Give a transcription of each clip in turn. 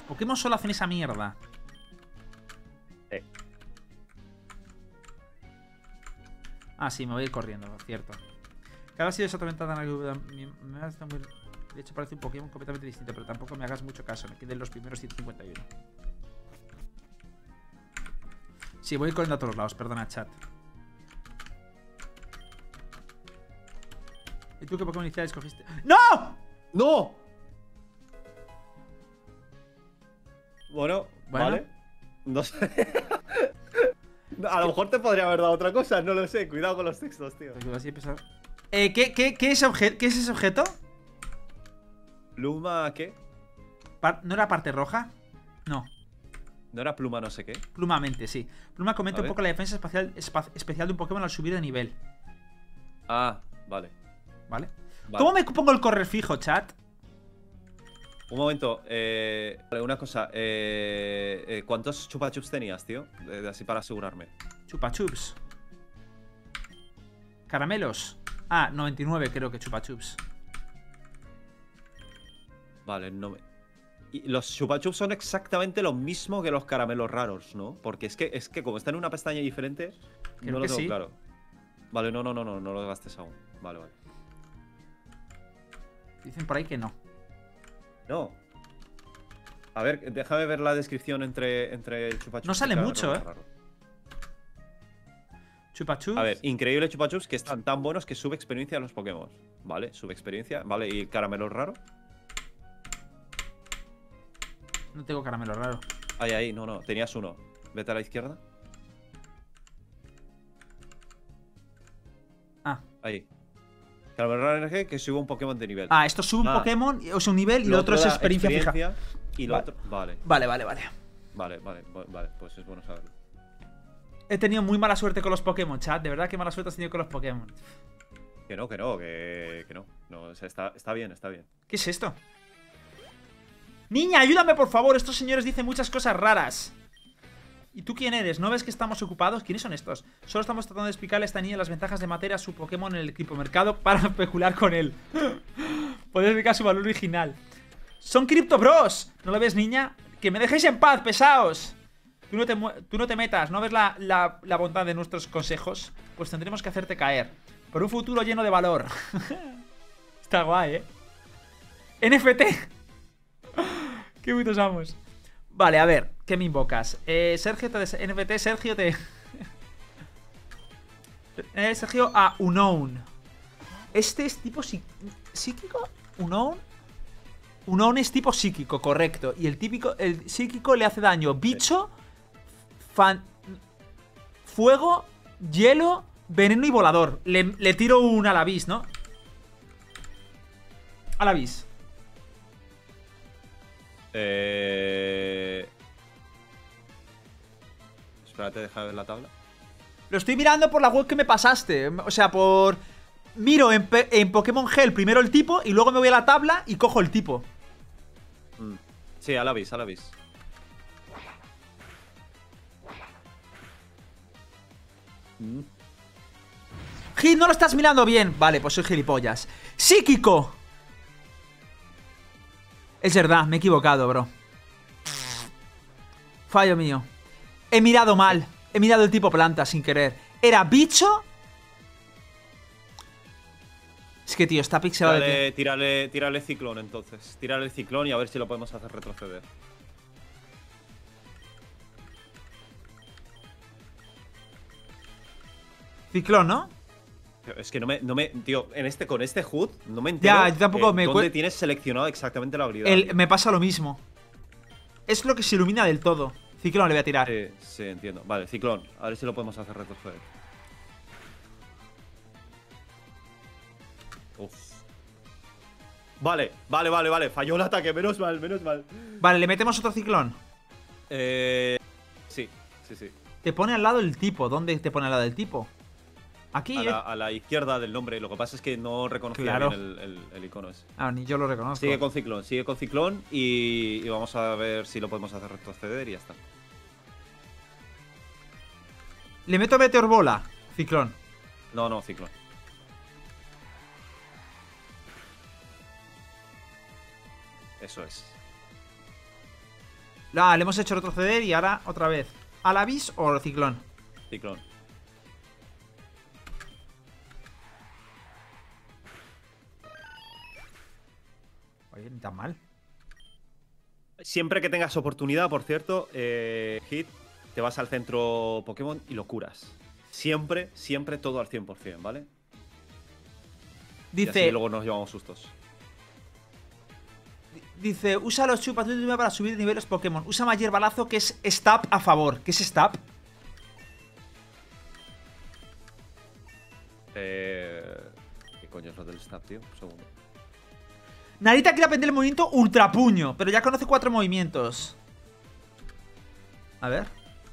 Pokémon solo hacen esa mierda. Ah, sí, me voy a ir corriendo, cierto. Cada ha sido exactamente tan... De hecho, parece un Pokémon completamente distinto, pero tampoco me hagas mucho caso. Me queden los primeros 151. Sí, voy a ir corriendo a todos lados, perdona, chat. ¿Y tú qué Pokémon inicial escogiste? ¡No! ¡No! Bueno, vale. No sé. A lo mejor te podría haber dado otra cosa, no lo sé. Cuidado con los textos, tío. ¿Qué es ese objeto? ¿Pluma qué? ¿No era parte roja? No. ¿No era pluma no sé qué? Plumamente, sí. Pluma comenta un poco la defensa especial de un Pokémon al subir de nivel. Ah, vale. ¿Vale? ¿Cómo me pongo el correr fijo, chat? Un momento, una cosa. ¿Cuántos chupa chups tenías, tío? Así para asegurarme. Chupa chups. Caramelos. Ah, 99 creo que chupa chups. Vale, no me... Y los chupa chups son exactamente lo mismo que los caramelos raros, ¿no? Porque es que como está en una pestaña diferente, creo no lo que tengo sí. claro. Vale, no lo gastes aún. Vale. Dicen por ahí que no. No. A ver, déjame ver la descripción entre el chupa chups. No sale mucho, Chupa chups. A ver, increíble chupa chups que están tan buenos que sube experiencia a los Pokémon. Vale, sube experiencia. Vale, ¿y caramelo raro? No tengo caramelo raro. Ahí, no, tenías uno. Vete a la izquierda. Ah. Ahí. Caramelo raro energía que sube un Pokémon de nivel. Ah, esto sube un Pokémon, o sea, un nivel, y lo otro es experiencia fija. Y lo otro. Vale. Vale, pues es bueno saberlo. He tenido muy mala suerte con los Pokémon, chat. De verdad que mala suerte has tenido con los Pokémon. Que no. No, o sea, está bien. ¿Qué es esto? Niña, ayúdame por favor. Estos señores dicen muchas cosas raras. ¿Y tú quién eres? ¿No ves que estamos ocupados? ¿Quiénes son estos? Solo estamos tratando de explicarle a esta niña las ventajas de matar a su Pokémon en el criptomercado para especular con él. Poder explicar su valor original. ¡Son Crypto Bros! ¿No lo ves, niña? ¡Que me dejéis en paz, pesaos! Tú no te metas, ¿no ves la bondad de nuestros consejos? Pues tendremos que hacerte caer. Por un futuro lleno de valor. Está guay, NFT. Qué putos amos. Vale, a ver, ¿qué me invocas? Sergio te NFT, Sergio te... Sergio a Unknown. Este es tipo psíquico. Unknown. Unknown es tipo psíquico, correcto. Y el psíquico le hace daño bicho, fuego, hielo, veneno y volador. Le tiro un Alavis, ¿no? Alavis. Espérate, deja de ver la tabla. Lo estoy mirando por la web que me pasaste. O sea, por... Miro en Pokémon Gel primero el tipo y luego me voy a la tabla y cojo el tipo. Sí, Alavis. Hit, no lo estás mirando bien. Vale, pues soy gilipollas. ¡Psíquico! Es verdad, me he equivocado, bro. Fallo mío. He mirado mal. He mirado el tipo planta sin querer. ¿Era bicho? Es que, tío, está pixelado de... Tírale ciclón, entonces. Tírale ciclón y a ver si lo podemos hacer retroceder. Ciclón, ¿no? Es que tío, con este HUD no me entero. Ya, yo tampoco me... ¿Dónde tienes seleccionado exactamente la habilidad? Me pasa lo mismo. Es lo que se ilumina del todo. Ciclón le voy a tirar. Sí, entiendo. Vale, ciclón. A ver si lo podemos hacer retroceder. Uf. Vale. Falló el ataque, menos mal. Vale, ¿le metemos otro ciclón? Sí. Te pone al lado el tipo. ¿Dónde te pone al lado del tipo? Aquí, a la izquierda del nombre. Lo que pasa es que no reconocía bien el icono ese. Ah, ni yo lo reconozco. Sigue con ciclón y vamos a ver si lo podemos hacer retroceder y ya está. Le meto Meteor Bola. Ciclón. No, ciclón. Eso es. Le hemos hecho retroceder y ahora otra vez. ¿Alavis o Ciclón? Ciclón. Oye, ni tan mal. Siempre que tengas oportunidad, por cierto, Hit, te vas al centro Pokémon y lo curas. Siempre, siempre todo al 100%, ¿vale? Y así Dice, luego nos llevamos sustos. usa los chupas para subir de nivel los Pokémon. Usa más hierbalazo que es stab a favor. ¿Qué es stab? ¿Qué coño es lo del stab, tío? Un segundo. Narita quiere aprender el movimiento Ultra Puño, pero ya conoce 4 movimientos. A ver.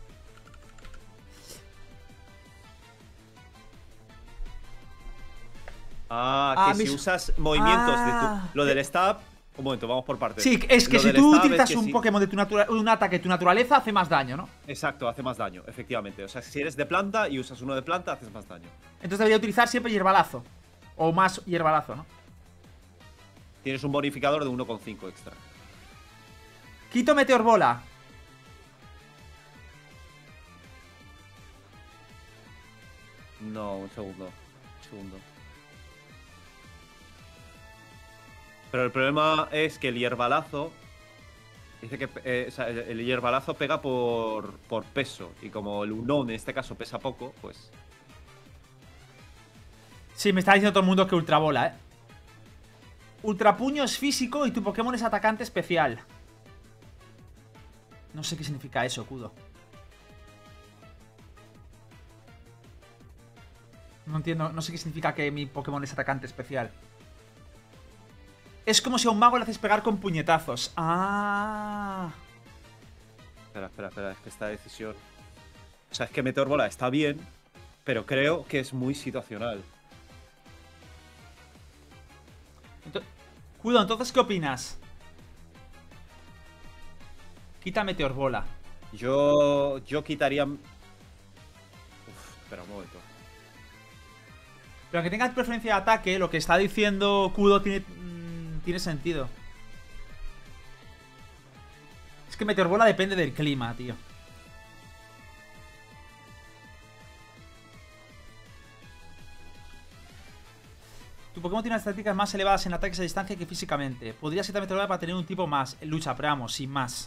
Si usas movimientos de lo del stab. Un momento, vamos por partes. Sí, es que Lo si del tú stab utilizas es que un Pokémon de un ataque de tu naturaleza, hace más daño, ¿no? Exacto, hace más daño, efectivamente. O sea, si eres de planta y usas uno de planta, haces más daño. Entonces debería utilizar siempre hierbalazo. O más hierbalazo, ¿no? Tienes un bonificador de 1,5 extra. Quito Meteor Bola. No, un segundo. Un segundo. Pero el problema es que el hierbalazo. Dice que o sea, el hierbalazo pega por peso. Y como el Unown en este caso pesa poco, pues. Sí, me está diciendo todo el mundo que Ultra Bola, ¿eh? Ultra Puño es físico y tu Pokémon es atacante especial. No sé qué significa eso, Kudo. No entiendo, no sé qué significa que mi Pokémon es atacante especial. Es como si a un mago le haces pegar con puñetazos. Ah. Espera, es que esta decisión. O sea, es que Meteor Bola está bien, pero creo que es muy situacional. Kudo, entonces, ¿qué opinas? Quita Meteor Bola. Yo quitaría. Espera un momento. Pero aunque tengas preferencia de ataque, lo que está diciendo Kudo tiene sentido. Es que Meteor Bola depende del clima, tío. Tu Pokémon tiene unas estadísticas más elevadas en ataques a distancia que físicamente. Podrías quitar Meteor Bola para tener un tipo más en lucha, pero vamos, sin más.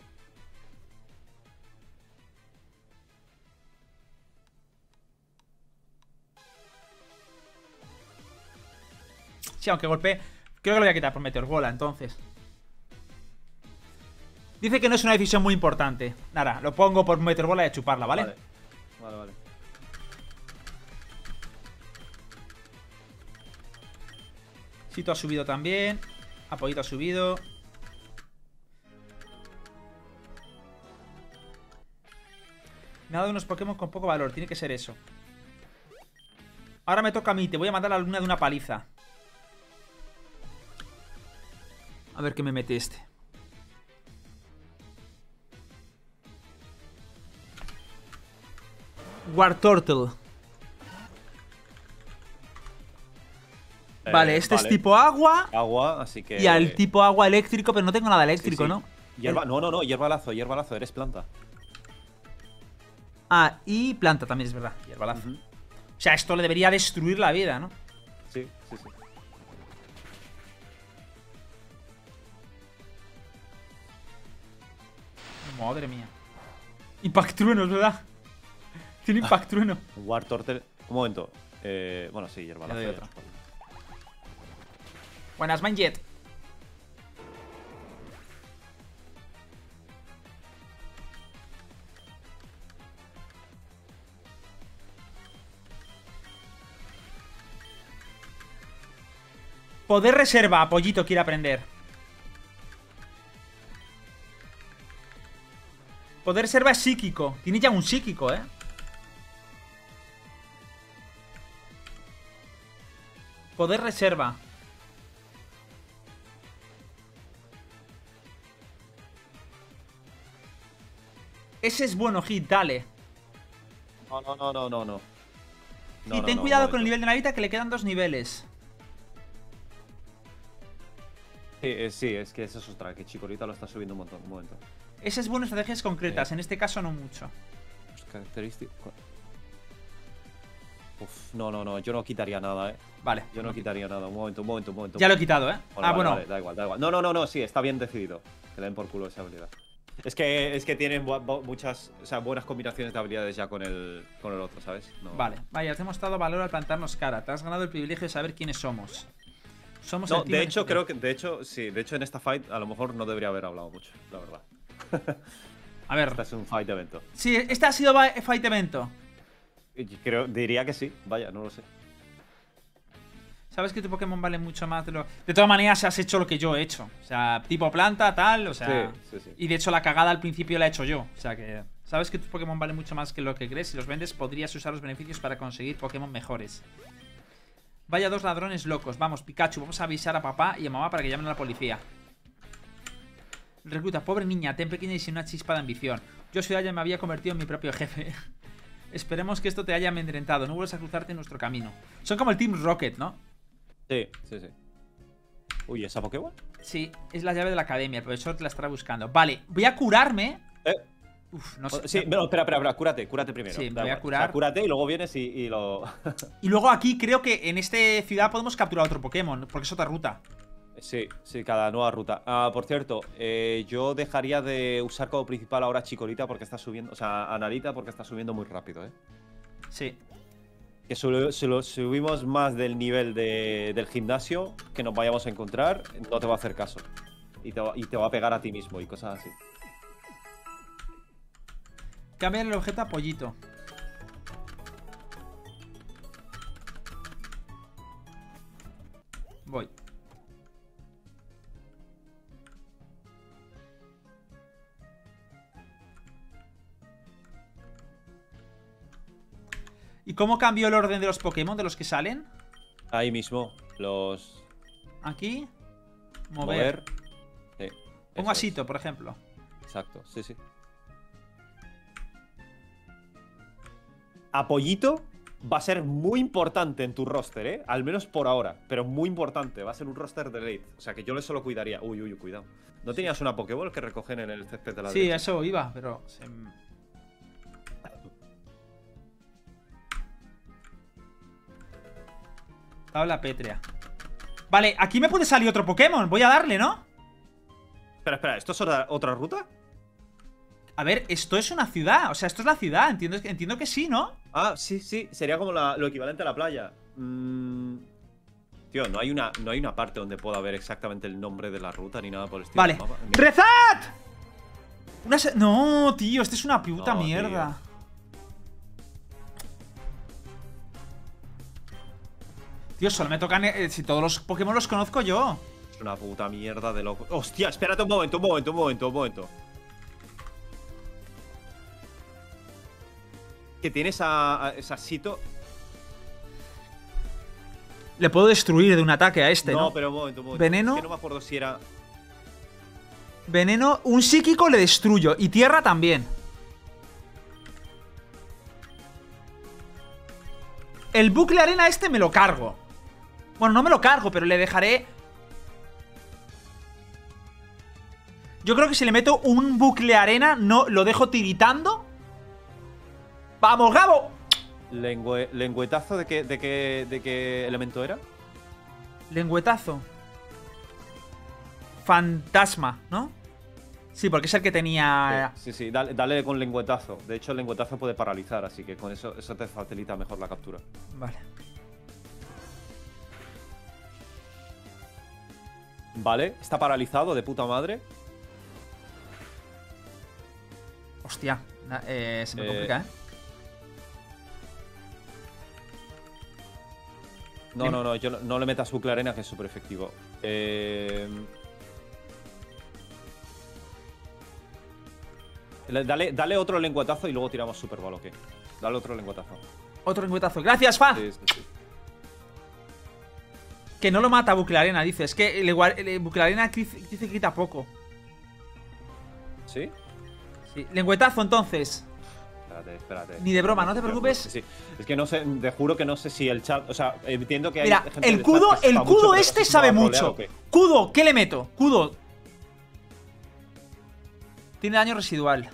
Sí, aunque golpee. Creo que lo voy a quitar por Meteor Bola, entonces. Dice que no es una decisión muy importante. Nada, lo pongo por Meteor Bola y a chuparla, ¿vale? Vale. Sito ha subido también. Apoyito ha subido. Nada de unos Pokémon con poco valor. Tiene que ser eso. Ahora me toca a mí. Te voy a mandar a la luna de una paliza. A ver qué me mete este. Wartortle. Vale, este es tipo agua. Agua, así que. Y al tipo agua eléctrico, pero no tengo nada eléctrico, sí. ¿no? No, hierbalazo, eres planta. Ah, y planta también, es verdad. Hierbalazo. O sea, esto le debería destruir la vida, ¿no? Sí. Madre mía. Impact Trueno, es verdad. Tiene Impact Trueno. Wartortle. Un momento. Bueno, sí, hierbalazo. Buenas, Mindjet. Poder reserva, Pollito quiere aprender. Poder reserva es psíquico. Tiene ya un psíquico, ¿eh? Poder reserva. Ese es bueno, Hit, dale. No. Y ten cuidado con el nivel de Narita, que le quedan 2 niveles. Sí, es que esa es otra, que Chikorita lo está subiendo un montón. Un momento. Esa es buena estrategias concretas, en este caso no mucho. Características. Uf, no, yo no quitaría nada, Vale. Yo no quitaría nada. Un momento. Ya lo he quitado, ¿eh? Bueno. Vale, da igual. No, sí, está bien decidido. Que le den por culo esa habilidad. Es que tienen muchas, o sea, buenas combinaciones de habilidades ya con el otro, ¿sabes? No. Vale, vaya, te hemos dado valor al plantarnos cara. Te has ganado el privilegio de saber quiénes somos. Somos No, el team de hecho, este creo que. De hecho, sí. De hecho, en esta fight a lo mejor no debería haber hablado mucho, la verdad. A ver. Este es un fight evento. Sí, este ha sido fight evento. Diría que sí, vaya, no lo sé. Sabes que tu Pokémon vale mucho más de lo... De todas maneras, has hecho lo que yo he hecho. O sea, tipo planta, tal, o sea... Sí. Y de hecho la cagada al principio la he hecho yo. O sea que... Sabes que tus Pokémon valen mucho más que lo que crees. Si los vendes, podrías usar los beneficios para conseguir Pokémon mejores. Vaya dos ladrones locos. Vamos, Pikachu, vamos a avisar a papá y a mamá para que llamen a la policía. Recluta, pobre niña, ten pequeña y sin una chispa de ambición. Yo ya me había convertido en mi propio jefe. Esperemos que esto te haya amedrentado. No vuelvas a cruzarte en nuestro camino. Son como el Team Rocket, ¿no? Sí. Uy, ¿esa Pokéball? Sí, es la llave de la academia. El profesor te la estará buscando. Vale, voy a curarme. Uf, no sé. Sí, no, espera, cúrate primero. Sí, me voy a curar. O sea, cúrate y luego vienes y lo... Y luego aquí creo que en esta ciudad podemos capturar otro Pokémon, porque es otra ruta. Sí, cada nueva ruta. Por cierto, yo dejaría de usar como principal ahora a Chikorita porque está subiendo. O sea, a Narita porque está subiendo muy rápido, Sí. Que subimos más del nivel del gimnasio que nos vayamos a encontrar, no te va a hacer caso. Y te va a pegar a ti mismo y cosas así. Cambia el objeto a Pollito. Voy. ¿Y cómo cambió el orden de los Pokémon, de los que salen? Ahí mismo, los... Aquí. Mover. Sí, Pongo a Sito, por ejemplo. Exacto, sí. Apoyito va a ser muy importante en tu roster, al menos por ahora. Pero muy importante, va a ser un roster de late. O sea que yo le solo cuidaría. Uy, cuidado. ¿No tenías una Pokéball que recogen en el césped de la derecha? Sí, eso iba, pero... Tabla pétrea. Vale, aquí me puede salir otro Pokémon. Voy a darle, ¿no? Espera, ¿esto es otra ruta? A ver, esto es una ciudad. O sea, esto es la ciudad. Entiendo que sí, ¿no? Ah, sí. Sería como lo equivalente a la playa. Tío, no hay una parte donde pueda ver exactamente el nombre de la ruta ni nada por el estilo. Vale. ¡Rezad! No, tío, esto es una puta mierda. Tío, solo me tocan... si todos los Pokémon los conozco yo. Es una puta mierda de loco. Hostia, espérate un momento. Que tienes a Sito. Le puedo destruir de un ataque a este, ¿no? No, pero un momento. Veneno. Es que no me acuerdo si era... Veneno, un psíquico le destruyo. Y tierra también. El bucle arena este me lo cargo. Bueno, no me lo cargo, pero le dejaré... Yo creo que si le meto un bucle arena, no lo dejo tiritando. ¡Vamos, Gabo! ¿Lengüetazo de qué elemento era? Lengüetazo. Fantasma, ¿no? Sí, porque es el que tenía... Sí, dale con lengüetazo. De hecho, el lengüetazo puede paralizar, así que con eso te facilita mejor la captura. Vale. Vale, está paralizado de puta madre. Hostia, se me complica, ¿eh? No, yo no le metas bucle arena, que es súper efectivo. Dale otro lengüetazo y luego tiramos super baloque. Dale otro lengüetazo. Otro lengüetazo. ¡Gracias, Fa! Sí. Que no lo mata bucle arena, dice. Es que el bucle arena dice que quita poco. ¿Sí? Sí. Lengüetazo, entonces. Espérate. Ni de broma, no te preocupes. Sí. Es que no sé, te juro que no sé si el chat... O sea, entiendo que hay Mira, gente el Kudo este sabe mucho. Kudo, ¿qué le meto? Kudo. Tiene daño residual.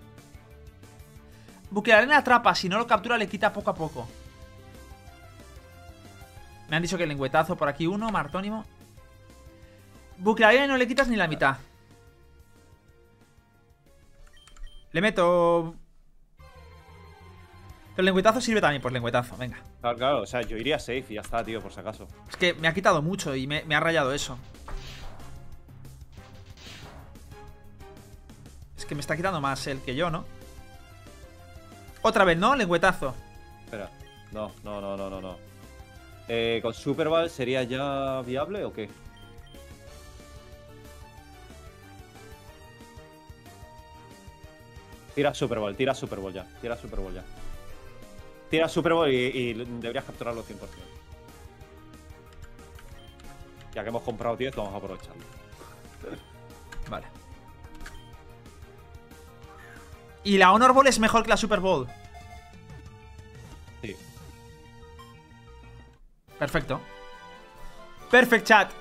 Buclearena atrapa. Si no lo captura, le quita poco a poco. Me han dicho que el lengüetazo por aquí uno, martónimo. Buclearena no le quitas ni la mitad. Le meto... Pero el lengüetazo sirve también por lengüetazo, venga. Claro, claro, o sea, yo iría safe y ya está, tío, por si acaso. Es que me ha quitado mucho y me ha rayado eso. Es que me está quitando más él que yo, ¿no? Otra vez, ¿no? Lengüetazo. Espera, no. ¿Con Super Ball sería ya viable o qué? Tira Super Ball ya. Tira Super Ball ya. Tira Super Ball y deberías capturarlo 100%. Ya que hemos comprado 10, vamos a aprovecharlo. Vale. Y la Honor Ball es mejor que la Super Ball. Sí. Perfecto. Perfect, chat.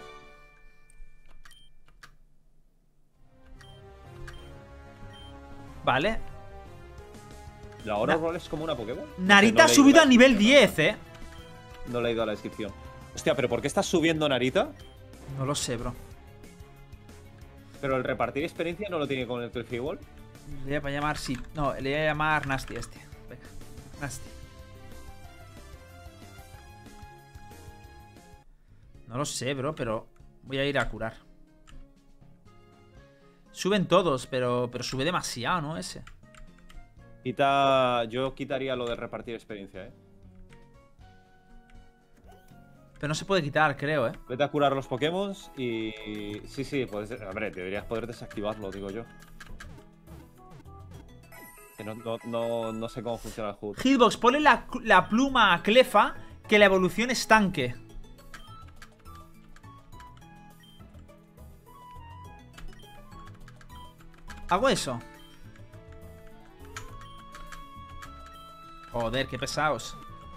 Vale. La Honor Roll es como una Pokémon. Narita ha subido a nivel 10, No le he ido a la descripción. Hostia, ¿pero por qué estás subiendo Narita? No lo sé, bro. ¿Pero el repartir experiencia no lo tiene con el Cliffy Wall? Le voy a llamar, sí. No, le voy a llamar Nasty este. Venga, Nasty. No lo sé, bro, pero voy a ir a curar. Suben todos, pero sube demasiado, ¿no? Ese. Yo quitaría lo de repartir experiencia, Pero no se puede quitar, creo, Vete a curar los Pokémon y... Sí, puedes... Hombre, deberías poder desactivarlo, digo yo. Que no sé cómo funciona el HUD. Hitbox, ponle la pluma a Clefa, que la evolución es tanque. ¿Hago eso? Joder, qué pesados.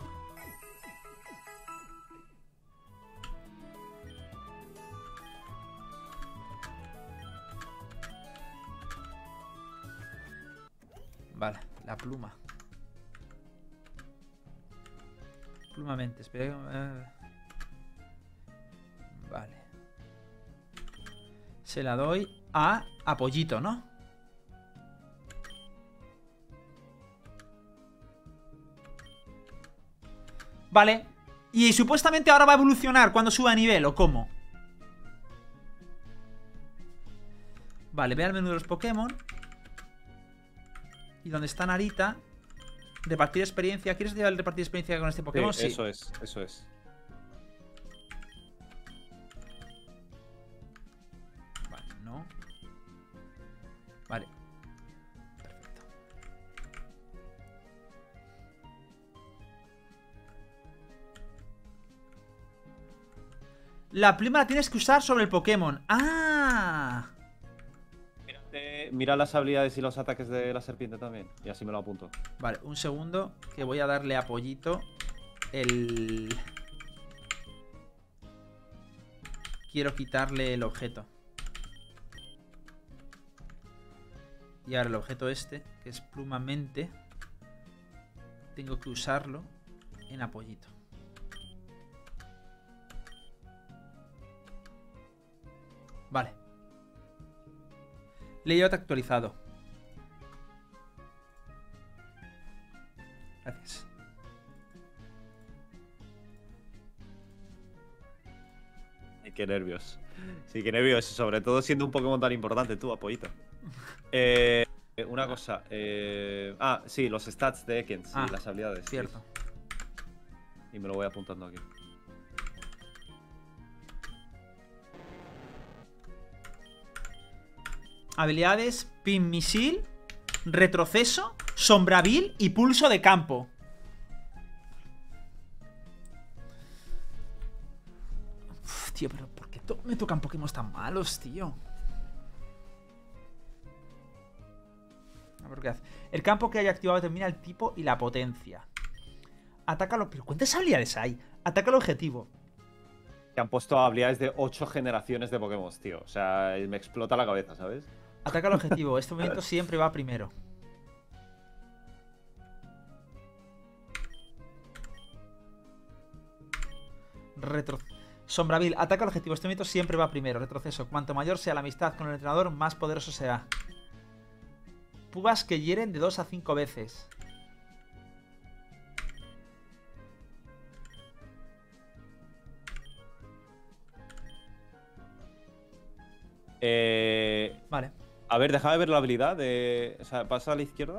Vale, la pluma. Plumamente, espera. Vale. Se la doy a Apoyito, ¿no? Vale. Y supuestamente ahora va a evolucionar cuando suba a nivel, ¿o cómo? Vale, ve al menú de los Pokémon. Y donde está Narita. Repartir experiencia. ¿Quieres llevar el repartir experiencia con este Pokémon? Sí. Eso es. Vale, no. Vale. Perfecto. La pluma la tienes que usar sobre el Pokémon. ¡Ah! Mira las habilidades y los ataques de la serpiente también. Y así me lo apunto. Vale, un segundo. Que voy a darle a Pollito el... Quiero quitarle el objeto. Y ahora el objeto este, que es plumamente, tengo que usarlo en Apoyito. Vale. Layout actualizado. Gracias. Ay, qué nervios. Sí, qué nervios. Sobre todo siendo un Pokémon tan importante, tú, Apoyito. Una cosa. Sí, los stats de Ekans. Sí, las habilidades. Cierto. Sí. Y me lo voy apuntando aquí. Habilidades: Pin Misil, Retroceso, Sombravil y Pulso de Campo. Uf, tío, pero ¿por qué me tocan Pokémon tan malos, tío? A ver qué hace. El campo que haya activado determina el tipo y la potencia. Atácalo. ¿Pero cuántas habilidades hay? Ataca el objetivo. Que han puesto habilidades de 8 generaciones de Pokémon, tío. O sea, me explota la cabeza, ¿sabes? Ataca al objetivo. Este movimiento siempre va primero. Sombravil, ataca al objetivo. Este movimiento siempre va primero. Retroceso. Cuanto mayor sea la amistad con el entrenador, más poderoso será. Púas que hieren de 2 a 5 veces. Vale. A ver, déjame ver la habilidad de... O sea, pasa a la izquierda.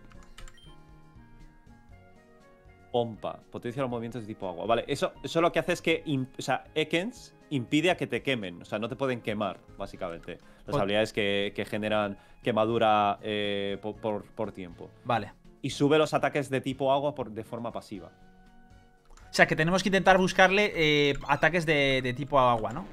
Pompa. Potencia los movimientos de tipo agua. Vale, eso lo que hace es que... O sea, Ekans impide a que te quemen. O sea, no te pueden quemar, básicamente. Las habilidades que generan quemadura por tiempo. Vale. Y sube los ataques de tipo agua de forma pasiva. O sea, que tenemos que intentar buscarle ataques de tipo agua, ¿no?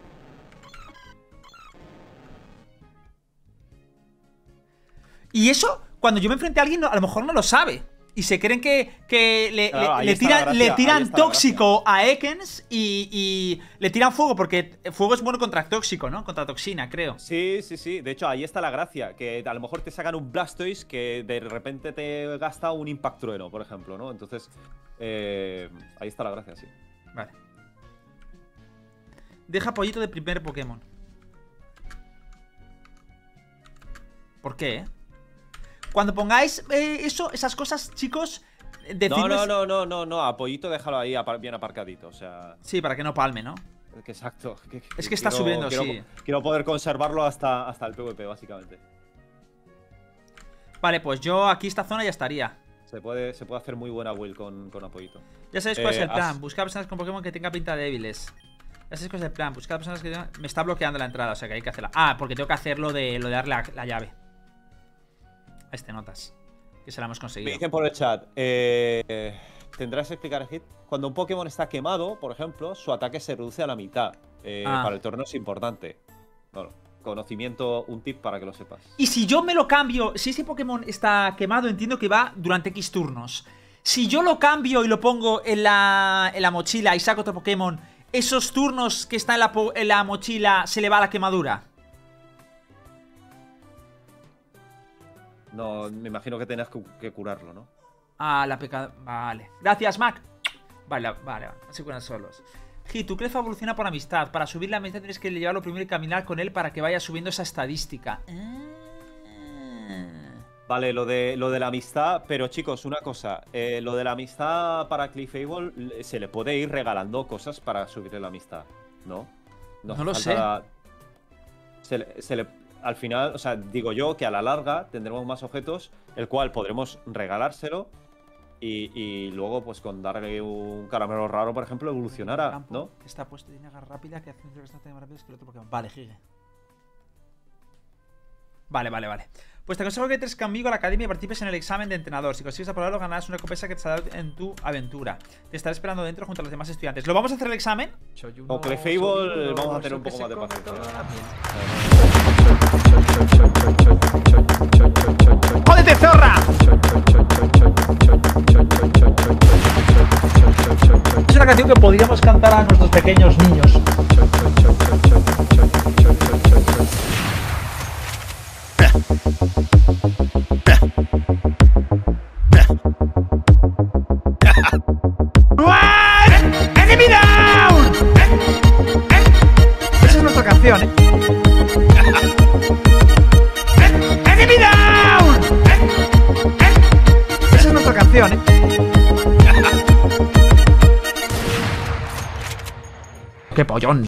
Y eso, cuando yo me enfrente a alguien, a lo mejor no lo sabe. Y se creen que le tiran tóxico a Ekans y le tiran fuego, porque fuego es bueno contra tóxico, ¿no? Contra toxina, creo. Sí. De hecho, ahí está la gracia. Que a lo mejor te sacan un Blastoise que de repente te gasta un Impact Trueno, por ejemplo, ¿no? Entonces, ahí está la gracia, sí. Vale. Deja pollito de primer Pokémon. ¿Por qué, Cuando pongáis esas cosas, chicos, decidles... No, Apoyito déjalo ahí bien aparcadito, o sea... Sí, para que no palme, ¿no? Exacto. Es que está subiendo, sí. Quiero poder conservarlo hasta el PvP, básicamente. Vale, pues yo aquí esta zona ya estaría. Se puede hacer muy buena build con Apoyito. Ya sabéis cuál es el plan. Buscar personas con Pokémon que tengan pinta de débiles. Ya sabéis cuál es el plan. Buscar personas que tengan... Me está bloqueando la entrada, o sea que hay que hacerla. Ah, porque tengo que hacer lo de darle la llave. Notas que se la hemos conseguido. Me dicen por el chat, tendrás que explicar, Hit. Cuando un Pokémon está quemado, por ejemplo, su ataque se reduce a la mitad. Para el torneo es importante. Bueno, conocimiento, un tip para que lo sepas. Y si yo me lo cambio, si ese Pokémon está quemado, entiendo que va durante X turnos. Si yo lo cambio y lo pongo en la mochila y saco otro Pokémon, ¿esos turnos que está en la mochila se le va la quemadura? No, me imagino que tenés que curarlo, ¿no? Ah, la pecado. Vale. Gracias, Mac. Vale. Así curan solos. Tu Clef evoluciona por amistad. Para subir la amistad tienes que llevarlo primero y caminar con él para que vaya subiendo esa estadística. Vale, lo de la amistad. Pero chicos, una cosa. Lo de la amistad para Clefable se le puede ir regalando cosas para subirle la amistad, ¿no? No lo sé. Al final, o sea, digo yo que a la larga tendremos más objetos, el cual podremos regalárselo y luego, pues con darle un caramelo raro, por ejemplo, evolucionará, ¿no? Está puesto, tiene garra rápida, que hace un bastante más rápido que el otro Pokémon. Vale, Giga. Vale. Pues te aconsejo que entres conmigo a la academia y participes en el examen de entrenador. Si consigues aprobarlo, ganarás una recompensa que te dará en tu aventura. Te estaré esperando dentro junto a los demás estudiantes. ¿Lo vamos a hacer el examen? Con Clefable vamos a tener un poco más de paciencia. ¡Jódete, zorra! Es una canción que podríamos cantar a nuestros pequeños niños. ¡Enemy down! Esa es nuestra canción, ¡Enemy down! Esa es nuestra canción, ¡Qué pollón!